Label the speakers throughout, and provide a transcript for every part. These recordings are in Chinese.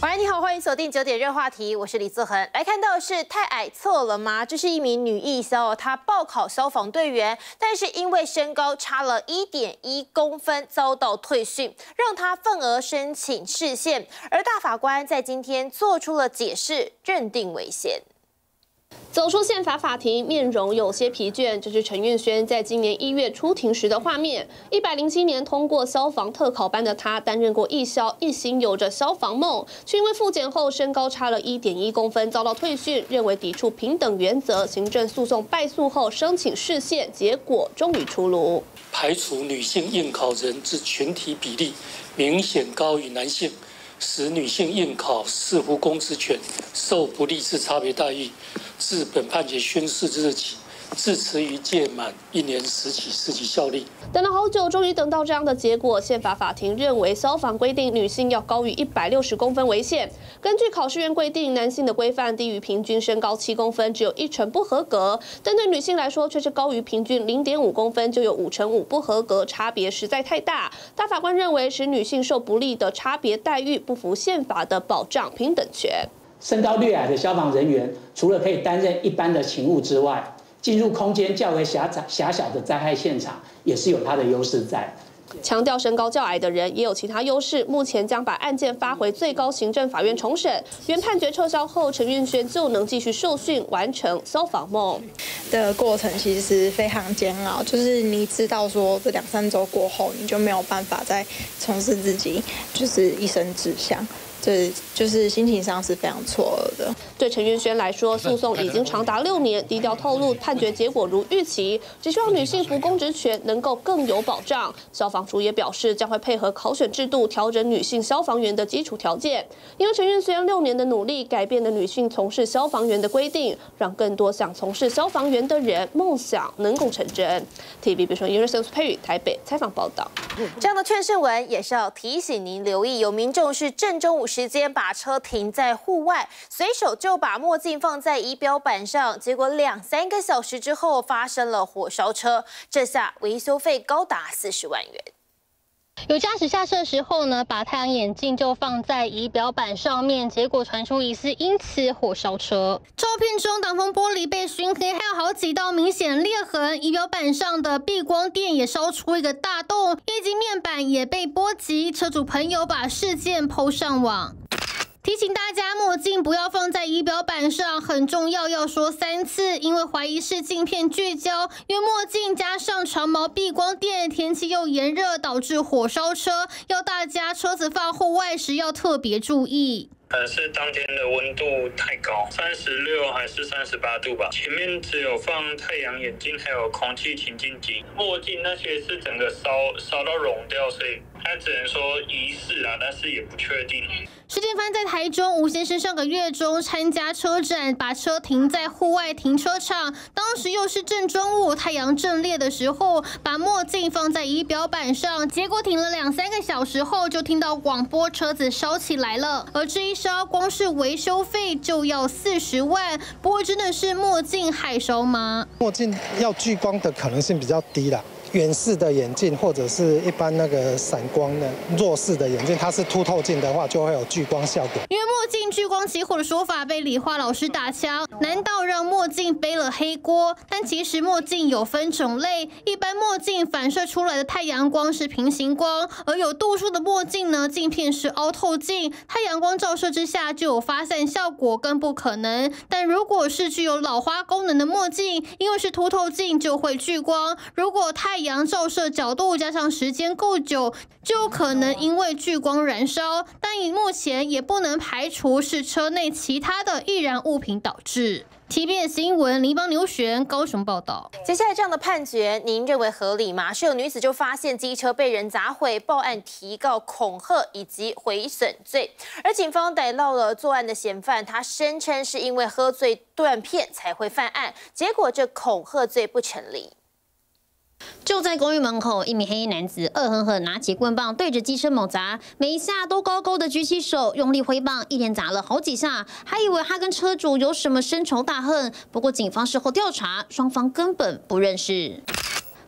Speaker 1: 喂，你好，欢迎锁定9点热话题，我是李自恒。来看到的是太矮错了吗？这是一名女义消，她报考消防队员，但是因为身高差了1.1公分，遭到退训，让她份额申请释宪。而大法官在今天做出了解释，认定违宪。
Speaker 2: 走出宪法法庭，面容有些疲倦。这是陈运萱在今年1月出庭时的画面。107年通过消防特考班的她，担任过义消，一心有着消防梦，却因为复检后身高差了1.1公分，遭到退训，认为抵触平等原则，行政诉讼败诉后申请释宪，结果终于出炉。
Speaker 3: 排除女性应考人之群体比例明显高于男性，使女性应考视乎公职权受不利之差别待遇。 自本判决宣示之日起，自持于届满1年时起失其效力。
Speaker 2: 等了好久，终于等到这样的结果。宪法法庭认为，消防规定女性要高于160公分为限。根据考试院规定，男性的规范低于平均身高7公分，只有1成不合格；但对女性来说，却是高于平均0.5公分，就有5成5不合格，差别实在太大。大法官认为，使女性受不利的差别待遇，不符宪法的保障平等权。
Speaker 4: 身高略矮的消防人员，除了可以担任一般的勤务之外，进入空间较为狭小的灾害现场，也是有它的优势在。
Speaker 2: 强调身高较矮的人也有其他优势，目前将把案件发回最高行政法院重审。原判决撤销后，陈运萱就能继续受训，完成消防梦
Speaker 5: 的过程，其实非常煎熬。就是你知道说，这2、3周过后，你就没有办法再从事自己就是一生志向。 这就是心情上是非常错愕的。
Speaker 2: 对陈运萱来说，诉讼已经长达6年，低调透露判决结果如预期，只希望女性服公职权能够更有保障。消防署也表示，将会配合考选制度调整女性消防员的基础条件。因为陈运萱6年的努力，改变了女性从事消防员的规定，让更多想从事消防员的人梦想能够成真。TVB 说，袁瑞生、苏佩宇台北采访报道。
Speaker 1: 这样的劝世文也是要提醒您留意，有民众是正中午时间把车停在户外，随手就把墨镜放在仪表板上，结果2、3个小时之后发生了火烧车，这下维修费高达40万元。
Speaker 6: 有驾驶下车的时候呢，把太阳眼镜就放在仪表板上面，结果传出疑似因此火烧车。
Speaker 7: 照片中挡风玻璃被熏黑，还有好几道明显裂痕，仪表板上的避光垫也烧出一个大洞，液晶面板也被波及。车主朋友把事件PO上网。 提醒大家，墨镜不要放在仪表板上，很重要，要说3次，因为怀疑是镜片聚焦。因为墨镜加上长毛避光垫，天气又炎热，导致火烧车，要大家车子放户外时要特别注意。
Speaker 8: 可能是当天的温度太高，36还是38度吧。前面只有放太阳眼镜，还有空气清净机，墨镜那些是整个烧到融掉，所以他只能说疑似啊，但是也不确定。
Speaker 7: 事件发生在台中，吴先生上个月中参加车展，把车停在户外停车场，当时又是正中午，太阳正烈的时候，把墨镜放在仪表板上，结果停了2、3个小时后，就听到广播车子烧起来了，而这一烧光是维修费就要40万，不过真的是墨镜害烧吗？
Speaker 9: 墨镜要聚光的可能性比较低啦。 远视的眼镜或者是一般那个散光的弱视的眼镜，它是凸透镜的话，就会有聚光效果。
Speaker 7: 因为墨镜聚光起火的说法被理化老师打枪，难道让墨镜背了黑锅？但其实墨镜有分种类，一般墨镜反射出来的太阳光是平行光，而有度数的墨镜呢，镜片是凹透镜，太阳光照射之下就有发散效果，更不可能。但如果是具有老花功能的墨镜，因为是凸透镜就会聚光，如果太阳照射角度加上时间够久，就有可能因为聚光燃烧。但以目前也不能排除是车内其他的易燃物品导致。TVB 新闻林邦刘璇高雄报道。
Speaker 1: 接下来这样的判决，您认为合理吗？是有女子就发现机车被人砸毁，报案提告恐吓以及毁损罪，而警方逮到了作案的嫌犯，他声称是因为喝醉断片才会犯案，结果这恐吓罪不成立。
Speaker 6: 就在公寓门口，一名黑衣男子恶狠狠拿起棍棒对着机车猛砸，每一下都高高的举起手，用力挥棒，一连砸了好几下，还以为他跟车主有什么深仇大恨。不过警方事后调查，双方根本不认识。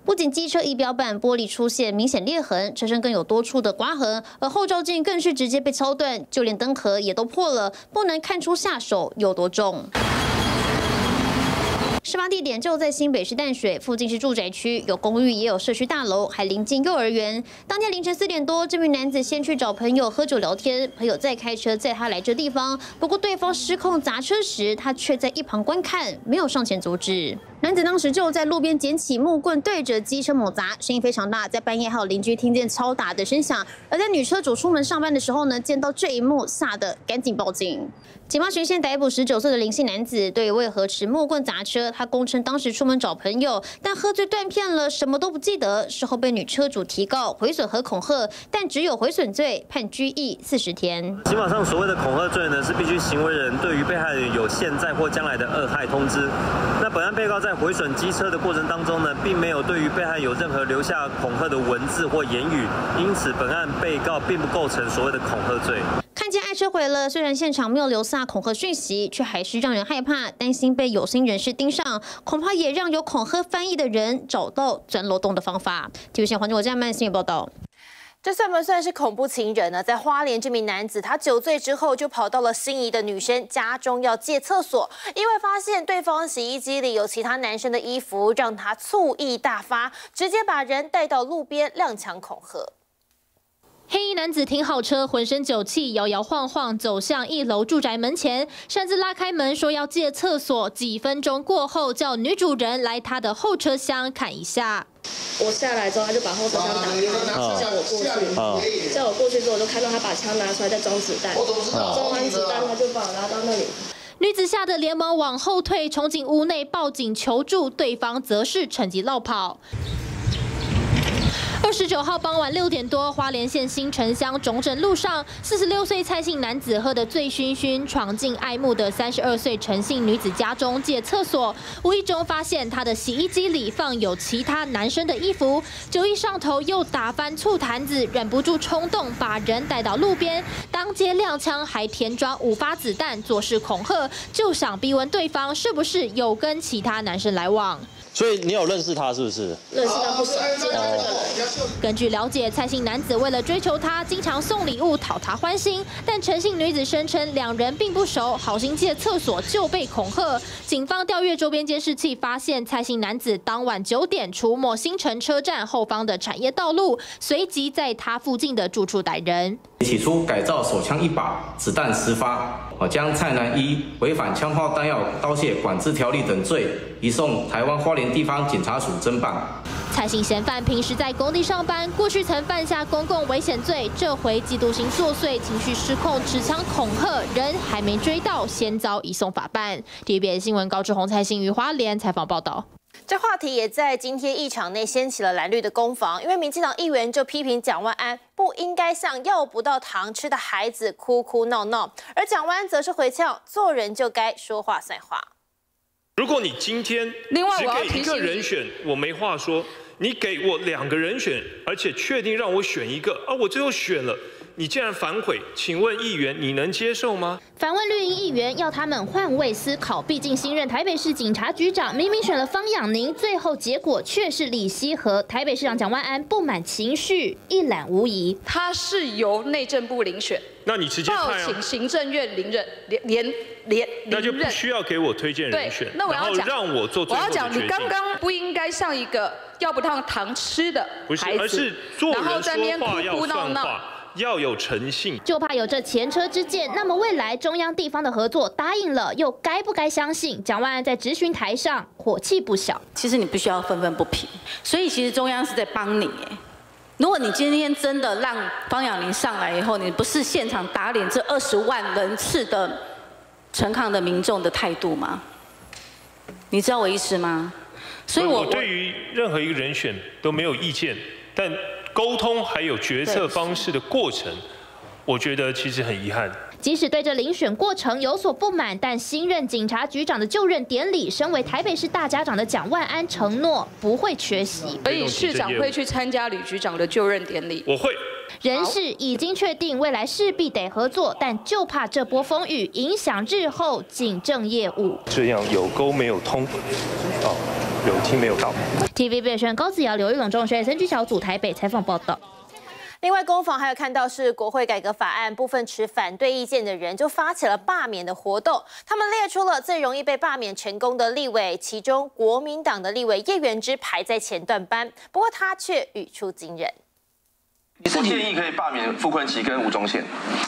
Speaker 6: 不仅机车仪表板玻璃出现明显裂痕，车身更有多处的刮痕，而后照镜更是直接被敲断，就连灯壳也都破了，不能看出下手有多重。事发地点就在新北市淡水，附近是住宅区，有公寓也有社区大楼，还临近幼儿园。当天凌晨4点多，这名男子先去找朋友喝酒聊天，朋友再开车载他来这地方。不过对方失控砸车时，他却在一旁观看，没有上前阻止。男子当时就在路边捡起木棍对着机车猛砸，声音非常大，在半夜还有邻居听见敲打的声响。而在女车主出门上班的时候呢，见到这一幕，吓得赶紧报警。警方循线逮捕19岁的林姓男子，对为何持木棍砸车，他供称当时出门找朋友，但喝醉断片了，什么都不记得。事后被女车主提告毁损和恐吓，但只有毁损罪，判拘役40天。
Speaker 10: 刑法上所谓的恐吓罪呢，是必须行为人对于被害人有现在或将来的恶害通知。那本案被告在毁损机车的过程当中呢，并没有对于被害有任何留下恐吓的文字或言语，因此本案被告并不构成所谓的恐吓罪。
Speaker 6: 看见爱车毁了，虽然现场没有留下恐吓讯息，却还是让人害怕，担心被有心人士盯上，恐怕也让有恐吓翻译的人找到钻漏洞的方法。TVBS环境我站曼新闻报道。
Speaker 1: 这算不算是恐怖情人呢？在花莲，这名男子他酒醉之后就跑到了心仪的女生家中要借厕所，因为发现对方洗衣机里有其他男生的衣服，让他醋意大发，直接把人带到路边踉跄恐吓。
Speaker 11: 黑衣男子停好车，浑身酒气，摇摇晃晃走向1楼住宅门前，擅自拉开门说要借厕所。几分钟过后，叫女主人来他的后车厢看一下。
Speaker 2: 我下来之后，他就把后车厢打开，叫我过去。叫我过去之后，我就看到他把枪拿出来在装子弹，装完子弹他就把我拉到那里。
Speaker 11: 女子吓得连忙往后退，冲进屋内报警求助，对方则是趁机落跑。29号傍晚6点多，花莲县新城乡中正路上，46岁蔡姓男子喝得醉醺醺，闯进爱慕的32岁陈姓女子家中借厕所，无意中发现她的洗衣机里放有其他男生的衣服，酒意上头又打翻醋坛子，忍不住冲动，把人带到路边，当街踉跄，还填装5发子弹，作势恐吓，就想逼问对方是不是有跟其他男生来往。
Speaker 10: 所以你有认识他是不是？
Speaker 2: 认识他不少，见到这个人。
Speaker 11: 根据了解，蔡姓男子为了追求她，经常送礼物讨她欢心。但陈姓女子声称两人并不熟，好心借厕所就被恐吓。警方调阅周边监视器，发现蔡姓男子当晚9点出没新城车站后方的产业道路，随即在他附近的住处逮人。
Speaker 12: 起初改造手枪1把，子弹10发，将蔡男一违反枪炮弹药刀械管制条例等罪移送台湾花莲地方检察署侦办。
Speaker 11: 蔡姓嫌犯平时在工地上班，过去曾犯下公共危险罪，这回嫉妒心作祟，情绪失控，持枪恐吓，人还没追到，先遭移送法办。TVBS 新闻高志宏、蔡欣于花莲采访报道。
Speaker 1: 这话题也在今天议场内掀起了蓝绿的攻防，因为民进党议员就批评蒋万安不应该向要不到糖吃的孩子哭哭闹闹，而蒋万安则是回呛做人就该说话算话。
Speaker 13: 如果你今天只给一个人选，我没话说；你给我2个人选，而且确定让我选一个，我最后选了。你竟然反悔，请问议员你能接受吗？
Speaker 11: 反问绿营议员要他们换位思考，毕竟新任台北市警察局长明明选了方养宁，最后结果却是李希和。台北市长蒋万安不满情绪一览无遗，
Speaker 14: 他是由内政部遴选，
Speaker 13: 那你直接
Speaker 14: 报请行政院连
Speaker 13: 那就不需要给我推荐人选，
Speaker 14: 那我要讲，
Speaker 13: 让我做最后的决定。
Speaker 14: 我要讲，你刚刚不应该像一个要不到糖吃的孩子，
Speaker 13: 而是做人说话要算话。要有诚信，
Speaker 11: 就怕有这前车之鉴。那么未来中央地方的合作答应了，又该不该相信？蒋万安在质询台上火气不小。
Speaker 15: 其实你必须要愤愤不平，所以其实中央是在帮你。如果你今天真的让方养宁上来以后，你不是现场打脸这20万人次的陈抗的民众的态度吗？你知道我意思吗？所以
Speaker 13: 我对于任何一个人选都没有意见，但沟通还有决策方式的过程，我觉得其实很遗憾。
Speaker 11: 即使对这遴选过程有所不满，但新任警察局长的就任典礼，身为台北市大家长的蒋万安承诺不会缺席。
Speaker 14: 所以市长会去参加吕局长的就任典礼。
Speaker 13: 我会。
Speaker 11: 人事已经确定，未来势必得合作，但就怕这波风雨影响日后警政业务。
Speaker 13: 这样有沟没有通，
Speaker 16: 有听没有到。
Speaker 6: TVB 选高子尧、刘玉冷中学选举小组台北采访报道。
Speaker 1: 另外，攻防还有看到是国会改革法案部分持反对意见的人就发起了罢免的活动，他们列出了最容易被罢免成功的立委，其中国民党的立委叶元之排在前段班，不过他却语出惊人。
Speaker 17: 你是建议可以罢免傅昆萁跟吴宗宪？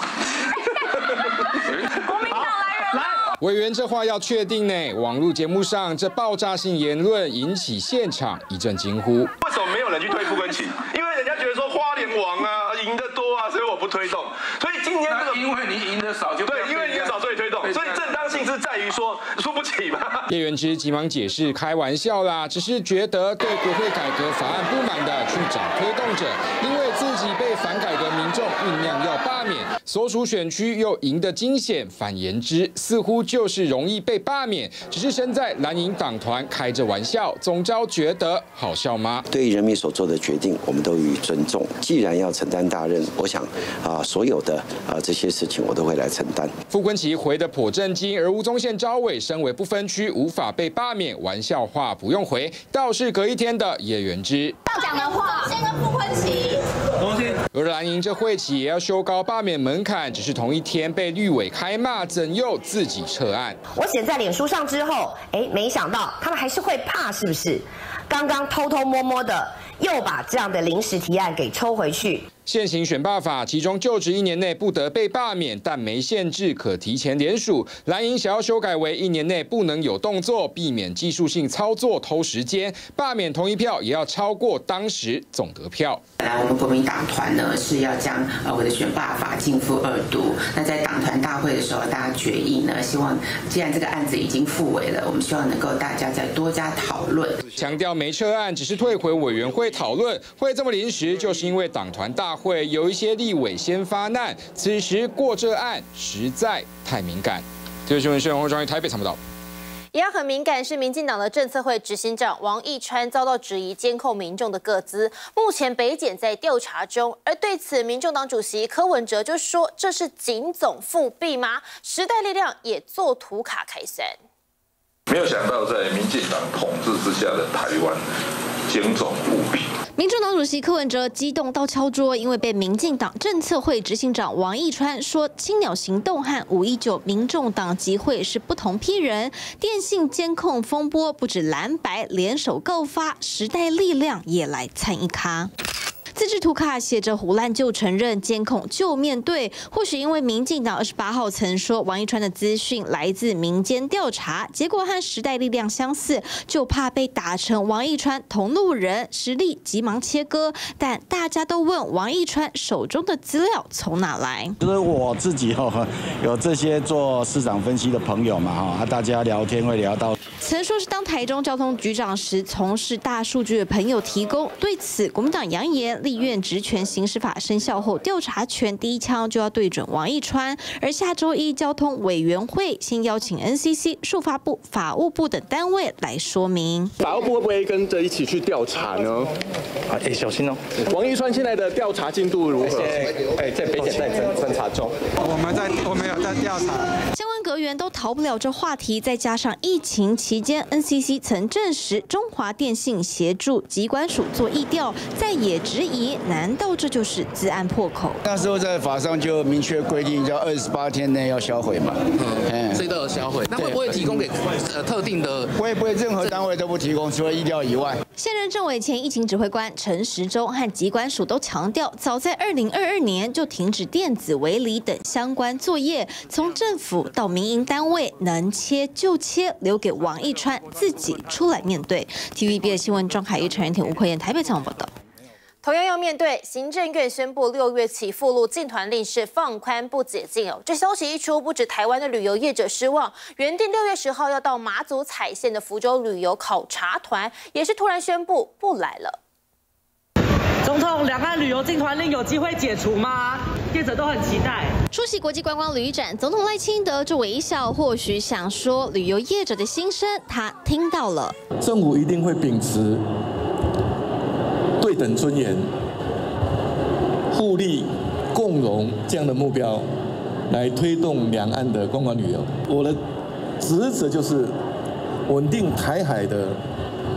Speaker 18: 国民党来。委员这话要确定呢。网络节目上这爆炸性言论引起现场一阵惊呼。
Speaker 17: 为什么没有人去推傅昆萁？因为人家觉得说花莲王啊赢得多啊，所以我不推动。所以今天这个
Speaker 19: 因为你赢得少就
Speaker 17: 对，因为赢得少所以推动。所以正当性是在于说输不起嘛。
Speaker 18: 叶元之急忙解释，开玩笑啦，只是觉得对国会改革法案不满的去找推动者，因为自己被反改革民众酝酿要罢免，所属选区又赢得惊险，反言之似乎就是容易被罢免，只是身在蓝营党团开着玩笑，总召觉得好笑吗？
Speaker 20: 对于人民所做的决定，我们都予以尊重。既然要承担大任，我想所有的这些事情我都会来承担。
Speaker 18: 傅昆萁回得颇震惊，而吴宗宪召委身为不分区，无法被罢免，玩笑话不用回，倒是隔一天的叶元之
Speaker 21: 要讲的话，先跟傅昆萁。
Speaker 18: 而蓝营这会期也要修高罢免门槛，只是同一天被绿委开骂，怎又自己撤案？
Speaker 21: 我写在脸书上之后，没想到他们还是会怕，是不是？刚刚偷偷摸摸的又把这样的临时提案给抽回去。
Speaker 18: 现行选罢法，其中就职1年内不得被罢免，但没限制可提前联署。蓝营想要修改为1年内不能有动作，避免技术性操作偷时间。罢免同一票也要超过当时总得票。
Speaker 22: 我们国民党团呢是要将我的选罢法逕付2读。那在党团大会的时候，大家决议呢，希望既然这个案子已经复委了，我们希望能够大家再多加讨论。
Speaker 18: 强调没撤案，只是退回委员会讨论。会这么临时，就是因为党团大会有一些立委先发难，此时过这案实在太敏感。这位新闻是黄庄于台北采访到。
Speaker 1: 也要很敏感，是民进党的政策会执行长王义川遭到质疑监控民众的个资，目前北检在调查中。而对此，民众党主席柯文哲就说：“这是警总复辟吗？”时代力量也做图卡开酸。
Speaker 23: 没有想到，在民进党统治之下的台湾，警总复辟。
Speaker 6: 民众党主席柯文哲激动到敲桌，因为被民进党政策会执行长王义川说青鸟行动和519民众党集会是不同批人，电信监控风波不止蓝白联手告发，时代力量也来参一咖。自制图卡写着胡乱就承认，监控就面对。或许因为民进党28号曾说王一川的资讯来自民间调查，结果和时代力量相似，就怕被打成王一川同路人，实力急忙切割。但大家都问王一川手中的资料从哪来？
Speaker 24: 就是我自己有这些做市场分析的朋友嘛大家聊天会聊到。
Speaker 6: 曾说是当台中交通局长时从事大数据的朋友提供。对此，国民党扬言立院职权行使法生效后，调查权第一枪就要对准王一川。而下周一交通委员会先邀请 NCC、数发部、法务部等单位来说明。
Speaker 25: 法务部会不会跟着一起去调查呢？小心哦！王一川现在的调查进度如何？在北检在侦查中，我们有在调查。
Speaker 6: 相关阁员都逃不了这话题，再加上疫情期间 ，NCC 曾证实中华电信协助疾管署做疫调，再也质疑，难道这就是资案破口？
Speaker 24: 那时候在法上就明确规定，叫28天内要销毁嘛。
Speaker 26: 所以都有销毁。那会不会提供给特定的？
Speaker 24: 会不会任何单位都不提供，除了疫调以外？
Speaker 6: 现任政委前疫情指挥官陈时中和疾管署都强调，早在2022年就停止电子围篱等相关作业，从政府到民营单位能切就切，留给王一川自己出来面对。TVB 的新闻庄凯玉、陈仁婷、吴慧妍台北采访报道。
Speaker 1: 同样要面对，行政院宣布6月起附录禁团令是放宽不解禁哦。这消息一出，不止台湾的旅游业者失望，原定6月10号要到马祖采线的福州旅游考察团，也是突然宣布不来了。
Speaker 27: 总统，两岸旅游禁团令有机会解除吗？业者都很期待。
Speaker 6: 出席国际观光旅展，总统赖清德就微笑，或许想说旅游业者的心声，他听到了。
Speaker 28: 政府一定会秉持对等尊严、互利共荣这样的目标，来推动两岸的观光旅游。我的职责就是稳定台海的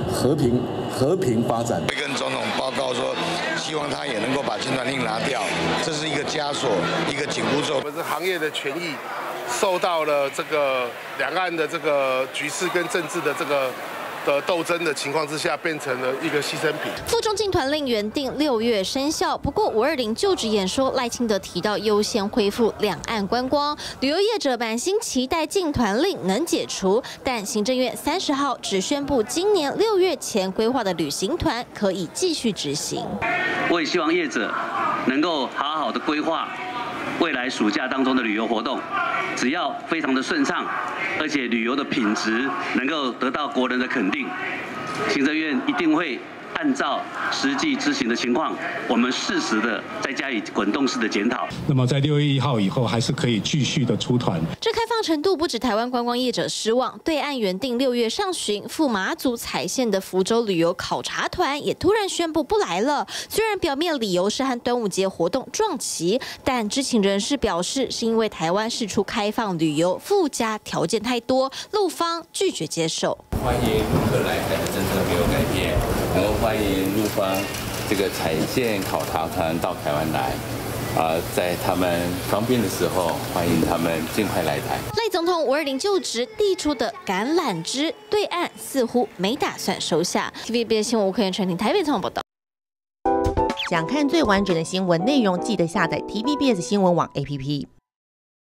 Speaker 28: 和平发展。
Speaker 3: 会跟总统报告说，希望他也能够把禁团令拿掉，这是一个枷锁，一个紧箍咒。
Speaker 4: 我们是行业的权益受到了这个两岸的这个局势跟政治的这个斗争的情况之下，变成了一个牺牲品。
Speaker 11: 附中禁团令原定6月生效，不过520就职演说赖清德提到优先恢复两岸观光，旅游业者满心期待禁团令能解除，但行政院30号只宣布今年6月前规划的旅行团可以继续执行。
Speaker 5: 我也希望业者能够好好的规划未来暑假当中的旅游活动，只要非常的顺畅，而且旅游的品质能够得到国人的肯定，行政院一定会按照实际执行的情况，我们适时的再加以滚动式的检讨。
Speaker 7: 那么在6月1号以后，还是可以继续的出团。
Speaker 11: 这开放程度不止台湾观光业者失望，对岸原定6月上旬赴马祖采线的福州旅游考察团也突然宣布不来了。虽然表面理由是和端午节活动撞期，但知情人士表示，是因为台湾释出开放旅游附加条件太多，陆方拒绝接受。
Speaker 8: 欢迎陆客来台的政策没有改变，能够欢迎陆方这个采线考察团到台湾来。在他们方便的时候，欢迎他们尽快来台。
Speaker 11: 赖总统520就职递出的橄榄枝，对岸似乎没打算收下。TVBS 新闻吴克元、陈婷台北采访报道。
Speaker 9: 想看最完整的新闻内容，记得下载 TVBS 新闻网 APP。